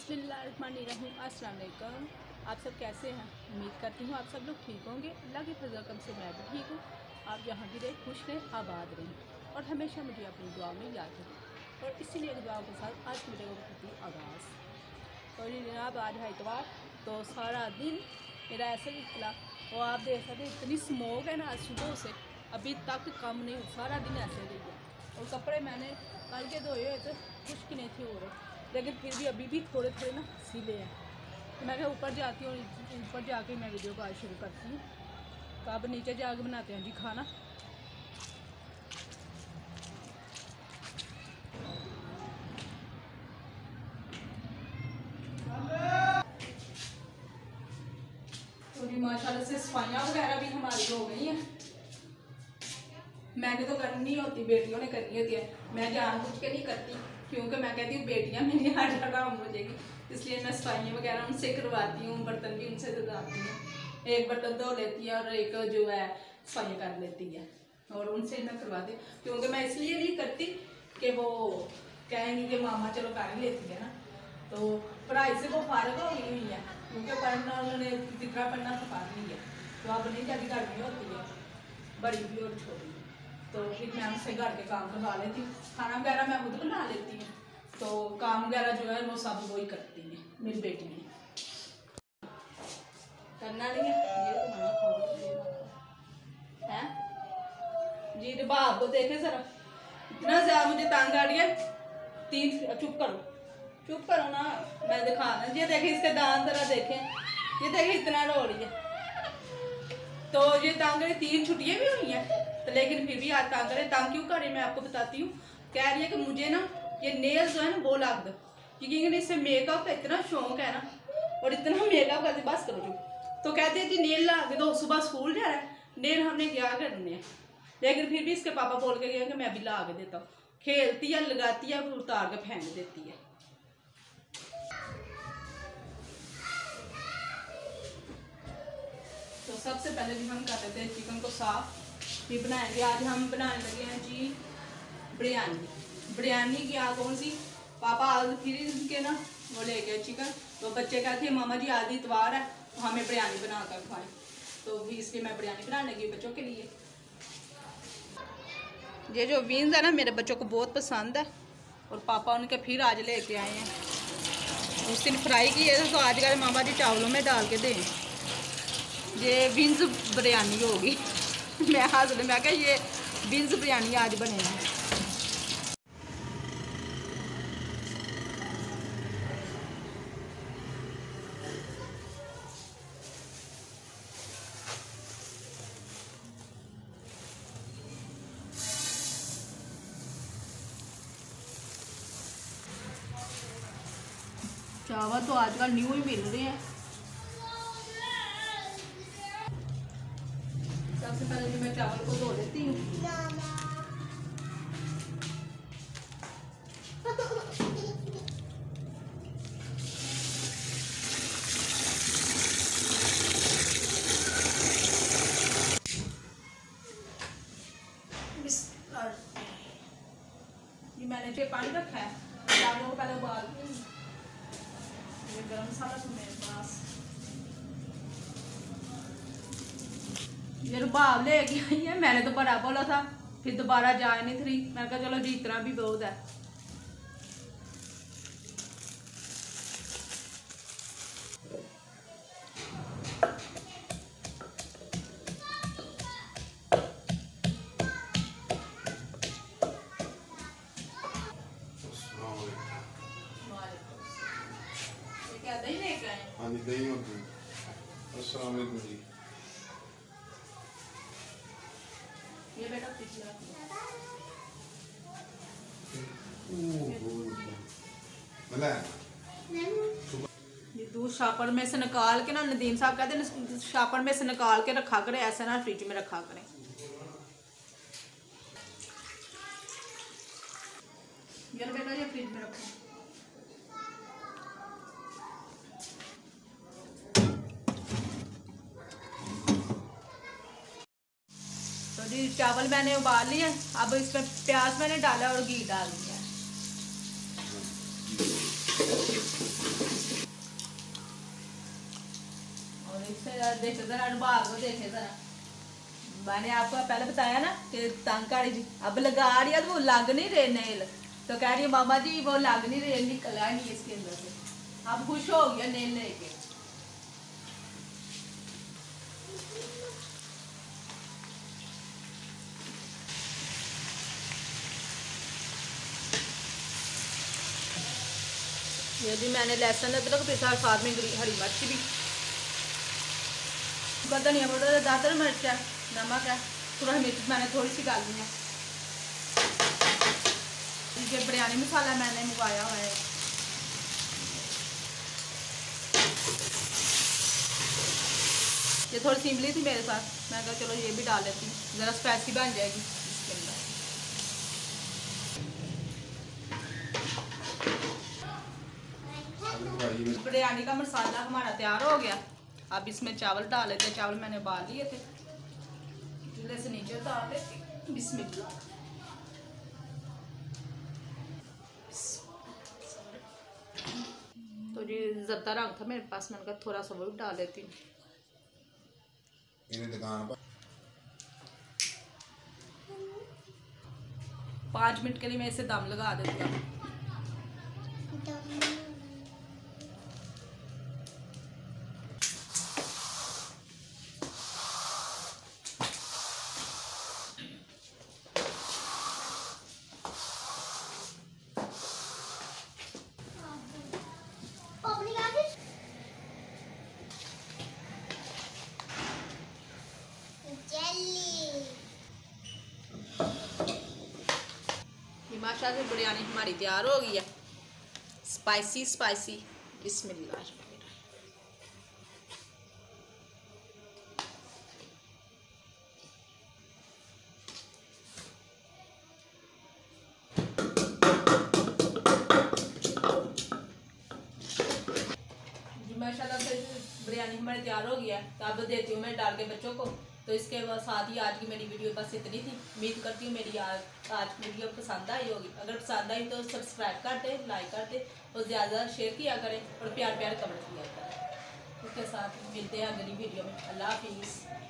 बिस्मिल्लाहिर्रहमानिर्रहीम। अस्सलाम वालेकुम। आप सब कैसे हैं? उम्मीद करती हूँ आप सब लोग ठीक होंगे। अल्लाह की फजल करम से मैं भी ठीक हूँ। आप जहाँ भी रहे खुश रहें, आबाद रहें और हमेशा मुझे अपनी दुआ में याद रखें। और इसीलिए दुआ के साथ आज की वीडियो को करती हूँ आगाज़। और ये जनाब आज है इतवार, तो सारा दिन मेरा ऐसे ही निकला। और आप देख सकते हैं इतनी स्मोक है ना, आज सुबह से अभी तक कम नहीं, सारा दिन ऐसे ही गया। और कपड़े मैंने कल के धोए हुए थे, खुश्क नहीं थे हो रहे, लेकिन फिर भी अभी भी थोड़े थोड़े ना सीले हैं। तो मैं क्या ऊपर जाती हूँ, ऊपर जाके मैं वीडियो को आज शुरू करती हूँ। तो अब नीचे जाके बनाते हैं जी खाना। तो जी माशाल्लाह से सफाइयाँ वगैरह भी हमारी हो गई हैं। मैंने तो करनी होती, बेटियों ने करनी होती है। मैं जानबूझ के नहीं करती, क्योंकि मैं कहती हूँ बेटियाँ मेरी हर जगह हो जाएगी, इसलिए मैं सफाइयाँ वगैरह उनसे करवाती हूँ। बर्तन भी उनसे धुलवाती हूँ। एक बर्तन धो लेती है और एक जो है सफाइयाँ कर लेती है, और उनसे मैं करवाती हूँ। क्योंकि मैं इसलिए नहीं करती कि वो कहेंगी कि मामा चलो कर ही लेती है ना। तो पढ़ाई से वो फारग हो गई हुई है, क्योंकि पढ़ना उन्होंने जितना पढ़ना तो पढ़ ली है, तो अब नहीं जाके करनी होती है, बड़ी भी और छोटी। तो फिर मैं उनसे घर के काम करवा लेती हूँ। खाना वगैरह मैं खुद बना लेती हूँ, तो काम वगैरह जो है वो सब वही करती है मेरी बेटी ने। करना नहीं है ये तो खाना खाओ है जी। रुबाब को देखे जरा, इतना ज्यादा मुझे तंग आ रही है। चुप करो ना, मैं दिखा रहा। ये देखे इसके दांत जरा देखे, ये देखे इतना रो रही है। तो ये तंग 3 छुट्टियां भी हुई हैं, तो लेकिन फिर भी आज तंग करे। तंग क्यों करे मैं आपको बताती हूँ। कह रही है कि मुझे ना ये नेल्स जो है ना वो लग दो, क्योंकि इससे मेकअप का इतना शौक है ना, और इतना मेकअप करती बस करो जो। तो कहती है कि नेल लगा दो, सुबह स्कूल जा रहा है, नेल हमने क्या करने हैं। लेकिन फिर भी इसके पापा बोल के गए कि मैं भी ला के देता हूँ। खेलती है, लगाती है, फिर उतार के फेंक देती है। तो सबसे पहले भी हम कर देते हैं चिकन को साफ, फिर बनाएंगे। आज हम बनाने लगे हैं जी बिरयानी। बिरयानी की आज कौन सी, पापा आज फिर इनके ना वो ले गए चिकन। तो बच्चे कहते हैं मामा जी आज इतवार है, तो हमें बिरयानी बना कर खाएं। तो भी इसलिए मैं बिरयानी बनाने लगी बच्चों के लिए। ये जो बीन्स है ना मेरे बच्चों को बहुत पसंद है, और पापा उनके फिर आज लेके आए हैं। उस दिन फ्राई किए थे, तो आज कल मामा जी चावलों में डाल के दें। ये बीन्स बिरयानी होगी। मैं हंस मैं क्या ये बीन्स बिरयानी आज बनेगी। चावल तो आजकल न्यू ही मिल रहे हैं। सबसे पहले तो मैं चावल को धो लेती हूँ। ये मैंने जो पानी रखा है, चावलों को पहले उबाल दूँ। ये गरम मसाला तो मेरे पास, ये रुबाब लेके आई है। मैंने तो बड़ा बोला था, फिर दोबारा जा नहीं थी। मैंने कहा चलो जी इतना भी बहुत है। क्या दही लेके आए? हाँ जी दही और दूध। अस्सलाम वालेकुम जी। ये बेटा पिछला ये दूध शापर में से निकाल के ना, नदीम साहब कहते हैं शापर में से निकाल के रखा करें, ऐसा ना फ्रिज में रखा करें। यार बेटा ये फ्रिज में रखो। तो जी चावल मैंने उबाल लिए, अब इसमें प्याज मैंने डाला और घी डाल दिया। इससे देखे ज़रा भाग को देखे ज़रा। मैंने आपको पहले बताया ना कि तंग जी अब लगा रही है तो वो लग नहीं रहे नेल, तो कह रही है मामा जी वो लग नहीं रहे, निकला नहीं इसके अंदर से। अब खुश हो गया नेल लेके। ये भी मैंने लहसुन अदरक पिसा, साथ में हरी मिर्च भी, धनिया पाउडर, दादर मिर्च है, नमक है, थोड़ा मिर्च मैंने थोड़ी सी डाली है। ये बिरयानी मसाला मैंने मंगवाया हुआ है। ये थोड़ी सी इमली थी मेरे साथ, मैं कहा चलो ये भी डाल लेती हूँ, ज़रा स्पाइसी बन जाएगी इसके अंदर। बिरयानी का मसाला हमारा तैयार हो गया। अब इसमें चावल डाल लेते हैं। चावल मैंने उबाल लिए थे, चूल्हे से नीचे उतार लेते। बिस्मिल्लाह। तो ये ज़रदा रंग था मेरे पास, मैंने कहा थोड़ा सा वो भी डाल लेती हूँ। दुकान पर 5 मिनट के लिए मैं इसे दम लगा देती हूँ। माशाल्लाह से बिरयानी हमारी तैयार हो गई है, स्पाइसी स्पाइसी। बिस्मिल्लाह। माशाल्लाह से बिरयानी हमारी तैयार हो गया है। तो अब देती हूँ मैं डाल के बच्चों को। तो इसके साथ ही आज की मेरी वीडियो बस इतनी थी। उम्मीद करती हूँ मेरी आज की वीडियो पसंद आई होगी। अगर पसंद आई तो सब्सक्राइब कर दें, लाइक कर दें और ज़्यादा शेयर किया करें और प्यार प्यार कमेंट किया करें। उसके साथ मिलते हैं अगली वीडियो में। अल्लाह हाफिज़।